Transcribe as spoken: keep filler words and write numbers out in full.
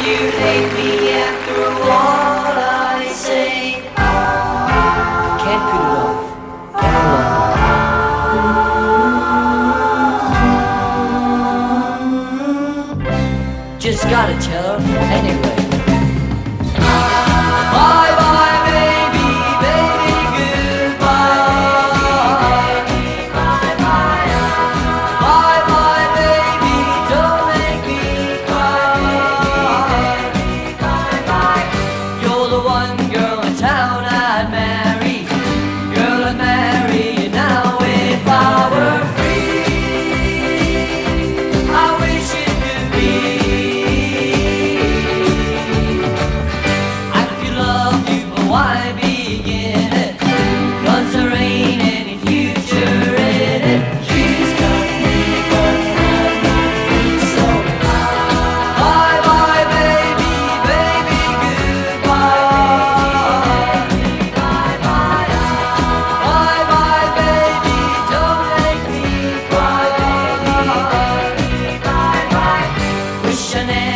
you hate me after all I say? Can't put it off any longer. Just gotta tell her anyway. Bye bye baby, baby goodbye. Bye bye baby, don't make me cry. You're the one girl in town I'd marry. Girl, I'd marry you now if I were free. I wish it could be. I could love you, but why begin it? 'Cause there ain't any future in it. She's got me, but I'm not free, so bye bye baby, baby goodbye. Bye bye, bye bye baby, don't make me cry. Bye bye, wish I never